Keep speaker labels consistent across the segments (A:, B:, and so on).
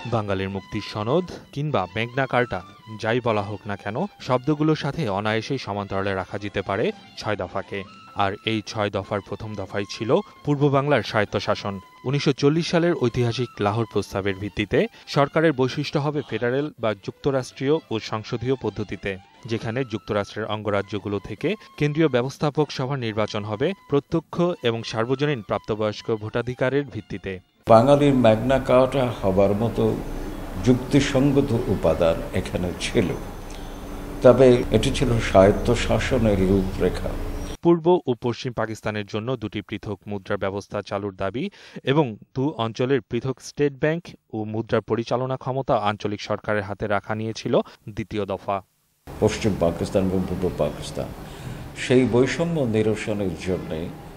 A: বাঙালির মুক্তির সনদ কিংবা মেঘনা কার্টা যাই বলা হোক না কেন, শব্দগুলোর সাথে অনায়াসেই সমান্তরালে রাখা যেতে পারে ৬ দফাকে। আর এই ৬ দফার প্রথম দফাই ছিল পূর্ব বাংলার স্বায়ত্তশাসন। ১৯৪০ সালের ঐতিহাসিক লাহোর প্রস্তাবের ভিত্তিতে সরকারের বৈশিষ্ট্য হবে ফেডারেল বা যুক্তরাষ্ট্রীয় ও সংসদীয় পদ্ধতিতে, যেখানে যুক্তরাষ্ট্রের অঙ্গরাজ্যগুলো থেকে কেন্দ্রীয় ব্যবস্থাপক সভার নির্বাচন হবে প্রত্যক্ষ এবং সার্বজনীন প্রাপ্তবয়স্ক ভোটাধিকারের ভিত্তিতে।
B: বাঙালির ম্যাগনা কার্টা হবার মতো যুক্তিসঙ্গত উপাদান এখানে ছিল, তবে এটি ছিল স্বায়ত্তশাসনের রূপরেখা।
A: পূর্ব ও পশ্চিম পাকিস্তানের জন্য দুটি পৃথক মুদ্রা ব্যবস্থা চালুর দাবি এবং দু অঞ্চলের পৃথক স্টেট ব্যাংক ও মুদ্রার পরিচালনা ক্ষমতা আঞ্চলিক সরকারের হাতে রাখা নিয়েছিল দ্বিতীয় দফা।
B: পশ্চিম পাকিস্তান এবং পূর্ব পাকিস্তান সেই বৈষম্য নিরসনের জন্য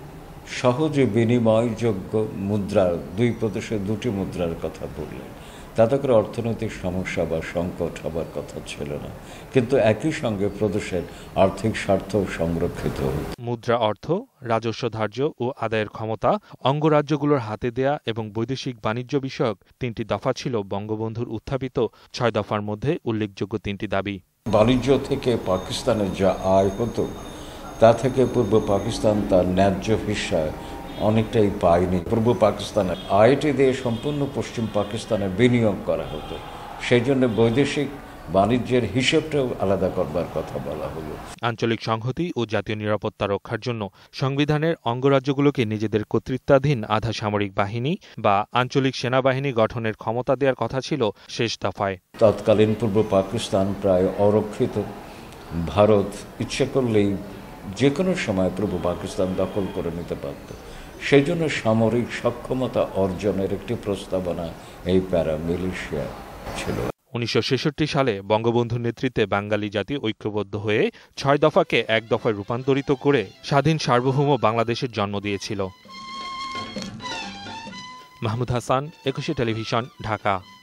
B: সহজে বিনিময়যোগ্য মুদ্রা, দুই প্রদেশে দুটি মুদ্রার কথা বললেন। তাতে করে অর্থনৈতিক সমস্যা বা সংকট হবার কথা ছিল না, কিন্তু একই সঙ্গে প্রদেশের আর্থিক স্বার্থ সংরক্ষিত হতো।
A: মুদ্রা অর্থ, রাজস্ব ধার্য ও আদায়ের ক্ষমতা অঙ্গরাজ্যগুলোর হাতে দেয়া এবং বৈদেশিক বাণিজ্য বিষয়ক ৩টি দফা ছিল বঙ্গবন্ধুর উত্থাপিত ৬ দফার মধ্যে উল্লেখযোগ্য ৩টি দাবি।
B: বাণিজ্য থেকে পাকিস্তানের যা আয় হতো তা থেকে পূর্ব পাকিস্তান তার ন্যায্য হিস্সা অনেকটাই পায়নি। পূর্ব পাকিস্তানের আয়টি দিয়ে সম্পূর্ণ পশ্চিম পাকিস্তানে বিনিয়োগ করা হতো, সেই জন্য বৈদেশিক বাণিজ্যের হিসেবটাও আলাদা করবার কথা বলা হলো।
A: আঞ্চলিক সংহতি ও জাতীয় নিরাপত্তা রক্ষার জন্য সংবিধানের অঙ্গরাজ্যগুলোকে নিজেদের কর্তৃত্বাধীন আধা সামরিক বাহিনী বা আঞ্চলিক সেনাবাহিনী গঠনের ক্ষমতা দেওয়ার কথা ছিল শেষ দফায়।
B: তৎকালীন পূর্ব পাকিস্তান প্রায় অরক্ষিত। ভারত ইচ্ছে করলেই যে কোনো সময় পূর্ব পাকিস্তান দখল করে নিতে পারত, সেই জন্য সামরিক সক্ষমতা অর্জনের একটি প্রস্তাবনা এই প্যারামিলিশিয়া ছিল।
A: ১৯৬৬ সালে বঙ্গবন্ধুর নেতৃত্বে বাঙালি জাতি ঐক্যবদ্ধ হয়ে ৬ দফাকে এক দফায় রূপান্তরিত করে স্বাধীন সার্বভৌম বাংলাদেশের জন্ম দিয়েছিল। মাহমুদ হাসান, একুশে টেলিভিশন, ঢাকা।